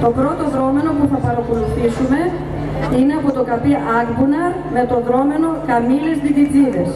Το πρώτο δρόμενο που θα παρακολουθήσουμε είναι από το καπί Άγμπουναρ με το δρόμενο Καμήλες Διβιτζίδες.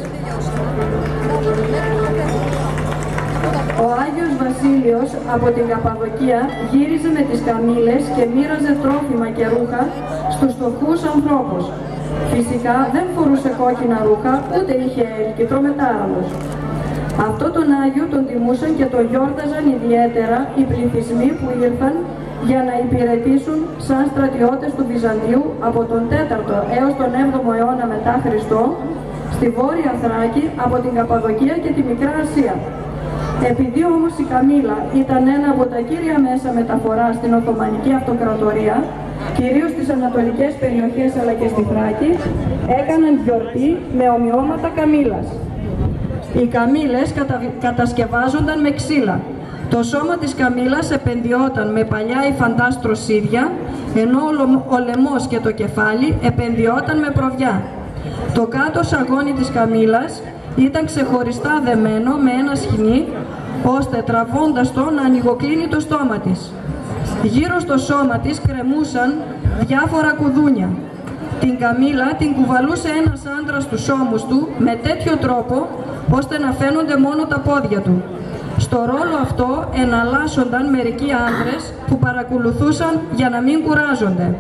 Ο Άγιος Βασίλειος από την Καπαδοκία γύριζε με τις καμήλες και μοίραζε τρόφιμα και ρούχα στους φτωχούς ανθρώπους. Φυσικά δεν φορούσε κόκκινα ρούχα, ούτε είχε έλκυτρο με τάραλος. Αυτό τον Άγιο τον τιμούσαν και τον γιόρταζαν ιδιαίτερα οι πληθυσμοί που ήρθαν για να υπηρετήσουν σαν στρατιώτες του Βυζαντίου από τον 4ο έως τον 7ο αιώνα μετά Χριστό στη Βόρεια Θράκη, από την Καπαδοκία και τη Μικρά Ασία. Επειδή όμως η καμήλα ήταν ένα από τα κύρια μέσα μεταφοράς στην Οθωμανική Αυτοκρατορία, κυρίως στις ανατολικές περιοχές αλλά και στη Θράκη, έκαναν γιορτή με ομοιώματα καμήλας. Οι καμήλες κατασκευάζονταν με ξύλα. Το σώμα της καμήλας επενδυόταν με παλιά υφαντά στροσίδια, ενώ ο λαιμός και το κεφάλι επενδυόταν με προβιά. Το κάτω σαγόνι της καμήλας ήταν ξεχωριστά δεμένο με ένα σχοινί, ώστε τραβώντας το να ανοιγοκλίνει το στόμα της. Γύρω στο σώμα της κρεμούσαν διάφορα κουδούνια. Την καμήλα την κουβαλούσε ένας άντρας στους ώμους του με τέτοιο τρόπο, ώστε να φαίνονται μόνο τα πόδια του. Στο ρόλο αυτό εναλλάσσονταν μερικοί άντρες που παρακολουθούσαν για να μην κουράζονται.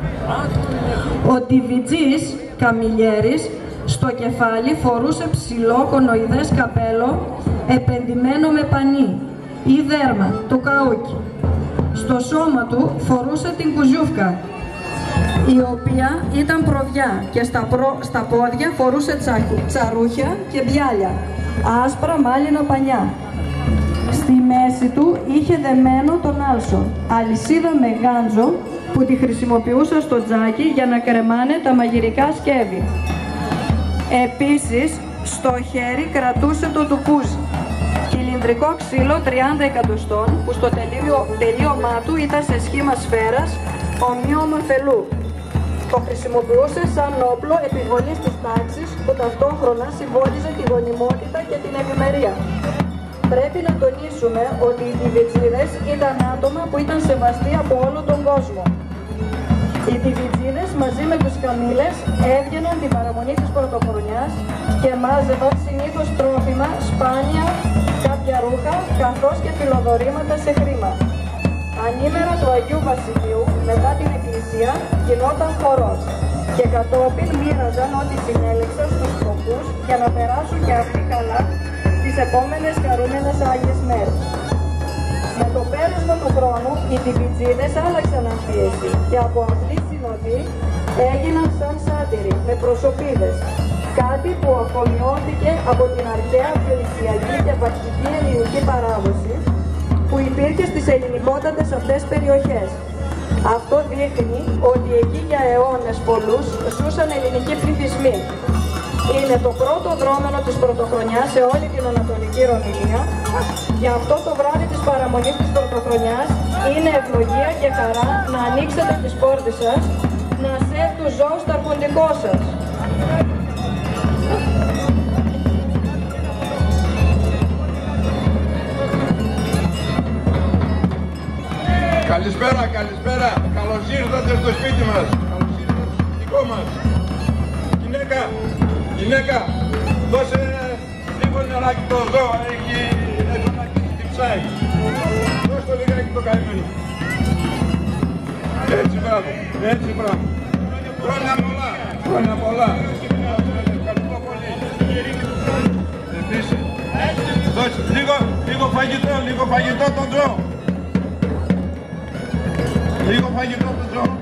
Ο Ντιβιτζής καμηλιέρης στο κεφάλι φορούσε ψηλό κονοειδές καπέλο επενδυμένο με πανί ή δέρμα, το καούκι. Στο σώμα του φορούσε την κουζιούφκα, η οποία ήταν προβιά, και στα πόδια φορούσε τσαρούχια και μπιάλια, άσπρα μάλινα πανιά. Στη μέση του είχε δεμένο τον άλσο, αλυσίδα με γάντζο που τη χρησιμοποιούσε στο τζάκι για να κρεμάνε τα μαγειρικά σκεύη. Επίσης, στο χέρι κρατούσε το τουκούζι, κυλινδρικό ξύλο 30 εκατοστών που στο τελείωμά του ήταν σε σχήμα σφαίρας ομοίωμα φελού. Το χρησιμοποιούσε σαν όπλο επιβολής της τάξης που ταυτόχρονα συμβόλιζε τη γονιμότητα και την ευημερία. Πρέπει να τονίσουμε ότι οι Ντιβιτζίδες ήταν άτομα που ήταν σεβαστοί από όλο τον κόσμο. Οι Ντιβιτζίδες μαζί με τους καμήλες έβγαιναν την παραμονή της Πρωτοχρονιάς και μάζευαν συνήθως τρόφιμα, σπάνια, κάποια ρούχα, καθώς και φιλοδορήματα σε χρήμα. Ανήμερα του Αγίου Βασιλείου, μετά την Εκκλησία, γινόταν χορός και κατόπιν μοίραζαν ό,τι συνέλεξαν στους φτωχούς για να περάσουν και αυτοί καλά τις επόμενες χαρούμενες Άγιες μέρες. Με το πέρασμα του χρόνου, οι Ντιβιτζίδες άλλαξαν αμφίεση και από απλή συνοδή έγιναν σαν σάτυροι με προσωπίδες, κάτι που αφομοιώθηκε από την αρχαία φινικιακή και βακτική ελληνική παράδοση που υπήρχε στις ελληνικότατες αυτές περιοχές. Αυτό δείχνει ότι εκεί για αιώνες πολλούς ζούσαν ελληνικοί πληθυσμοί. Είναι το πρώτο δρόμενο της Πρωτοχρονιάς σε όλη την Ανατολική Ρομιλία. Γι' αυτό το βράδυ της παραμονής της Πρωτοχρονιάς είναι ευλογία και χαρά να ανοίξετε τις πόρτες σας, να σέβει του ζώου στο αρχοντικό σας. Καλησπέρα, καλησπέρα. Καλώς ήρθατε στο σπίτι μας. Καλώς ήρθατε στο δικό μας. Γυναίκα, δώσε λίγο νεράκι το ζώο, έχει να τυψάει. Δώσε το λιγάκι το καημένο. Έτσι μπράβο, έτσι μπράβο. Χρόνια πολλά, χρόνια πολλά. Ευχαριστώ πολύ. Επίσης, δώσε λίγο φαγητό τον ζώο. Λίγο φαγητό τον ζώο.